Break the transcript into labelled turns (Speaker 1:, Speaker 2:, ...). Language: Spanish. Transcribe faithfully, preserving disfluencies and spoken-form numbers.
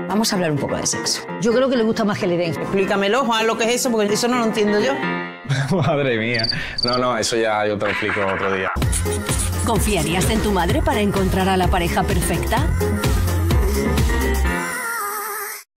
Speaker 1: Vamos a hablar un poco de sexo.
Speaker 2: Yo creo que le gusta más que le den.
Speaker 1: Explícamelo, Juan, lo que es eso, porque eso no lo entiendo yo.
Speaker 3: Madre mía. No, no, eso ya yo te lo explico otro día.
Speaker 4: ¿Confiarías en tu madre para encontrar a la pareja perfecta?